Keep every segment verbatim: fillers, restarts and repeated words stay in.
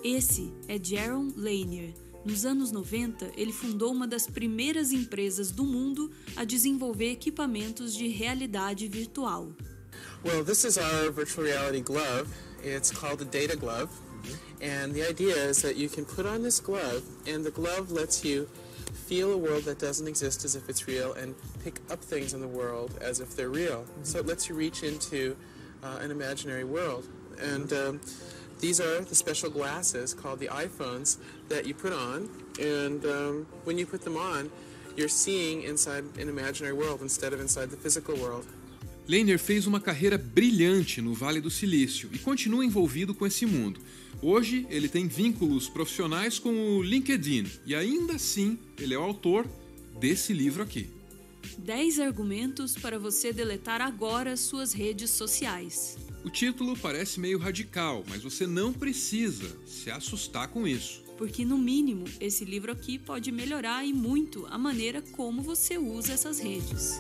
Esse é Jaron Lanier. Nos anos noventa, ele fundou uma das primeiras empresas do mundo a desenvolver equipamentos de realidade virtual. Well, this is our virtual reality glove. It's called a data glove. And the idea is that you can put on this glove, and the glove lets you feel a world that doesn't exist as if it's real and pick up things in the world as if they're real. So it lets you reach into uh, an imaginary world. And um, these are the special glasses called the iPhones that you put on, and um, when you put them on, you're seeing inside an imaginary world instead of inside the physical world. Lanier fez uma carreira brilhante no Vale do Silício e continua envolvido com esse mundo. Hoje, ele tem vínculos profissionais com o LinkedIn e ainda assim, ele é o autor desse livro aqui. dez argumentos para você deletar agora suas redes sociais. O título parece meio radical, mas você não precisa se assustar com isso. Porque, no mínimo, esse livro aqui pode melhorar e muito a maneira como você usa essas redes.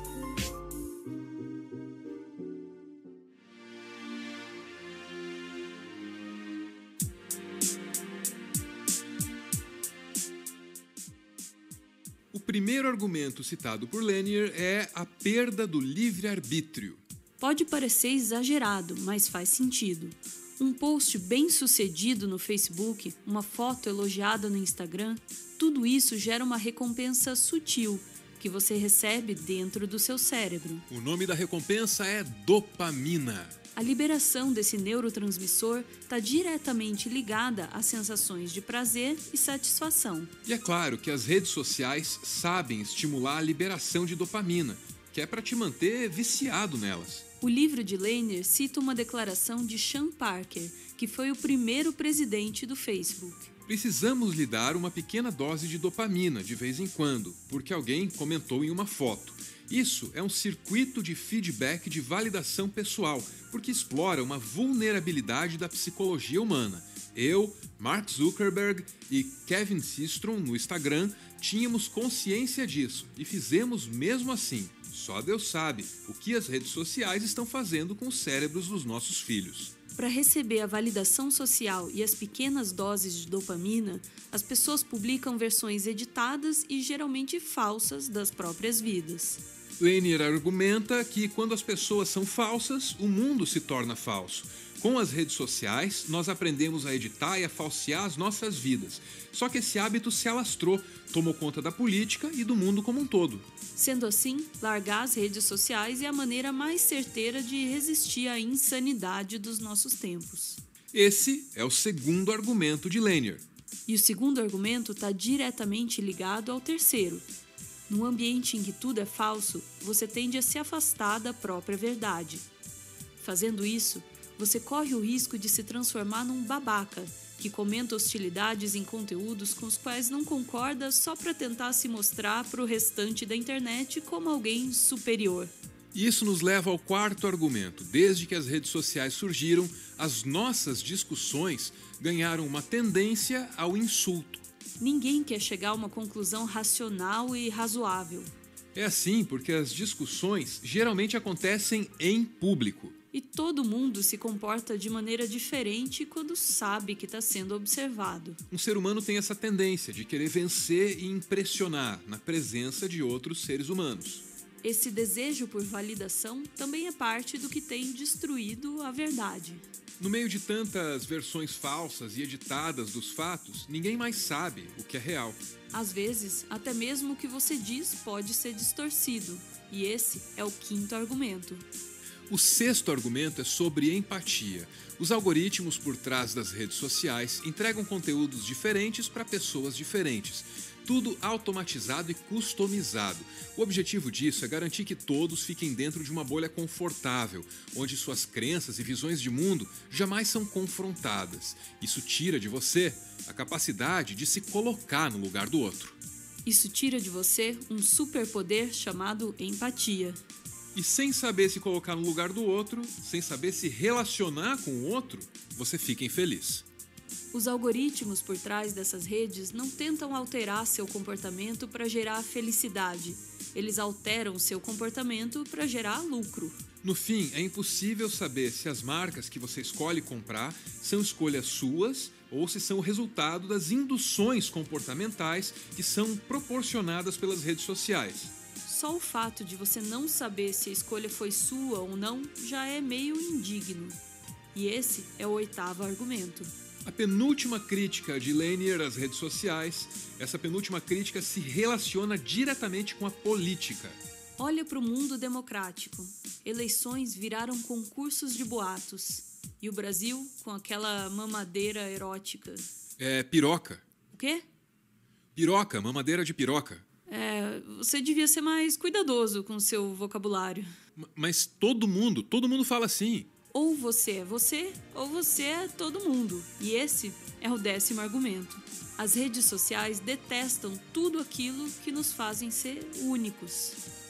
O primeiro argumento citado por Lanier é a perda do livre-arbítrio. Pode parecer exagerado, mas faz sentido. Um post bem sucedido no Facebook, uma foto elogiada no Instagram, tudo isso gera uma recompensa sutil que você recebe dentro do seu cérebro. O nome da recompensa é dopamina. A liberação desse neurotransmissor está diretamente ligada às sensações de prazer e satisfação. E é claro que as redes sociais sabem estimular a liberação de dopamina, que é para te manter viciado nelas. O livro de Lanier cita uma declaração de Sean Parker, que foi o primeiro presidente do Facebook. Precisamos lhe dar uma pequena dose de dopamina de vez em quando, porque alguém comentou em uma foto. Isso é um circuito de feedback de validação pessoal, porque explora uma vulnerabilidade da psicologia humana. Eu, Mark Zuckerberg e Kevin Systrom no Instagram tínhamos consciência disso e fizemos mesmo assim. Só Deus sabe o que as redes sociais estão fazendo com os cérebros dos nossos filhos. Para receber a validação social e as pequenas doses de dopamina, as pessoas publicam versões editadas e geralmente falsas das próprias vidas. Lanier argumenta que quando as pessoas são falsas, o mundo se torna falso. Com as redes sociais, nós aprendemos a editar e a falsear as nossas vidas. Só que esse hábito se alastrou, tomou conta da política e do mundo como um todo. Sendo assim, largar as redes sociais é a maneira mais certeira de resistir à insanidade dos nossos tempos. Esse é o segundo argumento de Lanier. E o segundo argumento está diretamente ligado ao terceiro. Num ambiente em que tudo é falso, você tende a se afastar da própria verdade. Fazendo isso, você corre o risco de se transformar num babaca, que comenta hostilidades em conteúdos com os quais não concorda só para tentar se mostrar para o restante da internet como alguém superior. Isso nos leva ao quarto argumento. Desde que as redes sociais surgiram, as nossas discussões ganharam uma tendência ao insulto. Ninguém quer chegar a uma conclusão racional e razoável. É assim porque as discussões geralmente acontecem em público. E todo mundo se comporta de maneira diferente quando sabe que está sendo observado. Um ser humano tem essa tendência de querer vencer e impressionar na presença de outros seres humanos. Esse desejo por validação também é parte do que tem destruído a verdade. No meio de tantas versões falsas e editadas dos fatos, ninguém mais sabe o que é real. Às vezes, até mesmo o que você diz pode ser distorcido. E esse é o quinto argumento. O sexto argumento é sobre empatia. Os algoritmos por trás das redes sociais entregam conteúdos diferentes para pessoas diferentes. Tudo automatizado e customizado. O objetivo disso é garantir que todos fiquem dentro de uma bolha confortável, onde suas crenças e visões de mundo jamais são confrontadas. Isso tira de você a capacidade de se colocar no lugar do outro. Isso tira de você um superpoder chamado empatia. E sem saber se colocar no lugar do outro, sem saber se relacionar com o outro, você fica infeliz. Os algoritmos por trás dessas redes não tentam alterar seu comportamento para gerar felicidade. Eles alteram seu comportamento para gerar lucro. No fim, é impossível saber se as marcas que você escolhe comprar são escolhas suas ou se são o resultado das induções comportamentais que são proporcionadas pelas redes sociais. Só o fato de você não saber se a escolha foi sua ou não já é meio indigno. E esse é o oitavo argumento. A penúltima crítica de Lanier às redes sociais, essa penúltima crítica se relaciona diretamente com a política. Olha para o mundo democrático. Eleições viraram concursos de boatos. E o Brasil com aquela mamadeira erótica. É piroca. O quê? Piroca, mamadeira de piroca. É, você devia ser mais cuidadoso com o seu vocabulário. M- Mas todo mundo, todo mundo fala assim. Ou você é você, ou você é todo mundo. E esse é o décimo argumento. As redes sociais detestam tudo aquilo que nos fazem ser únicos.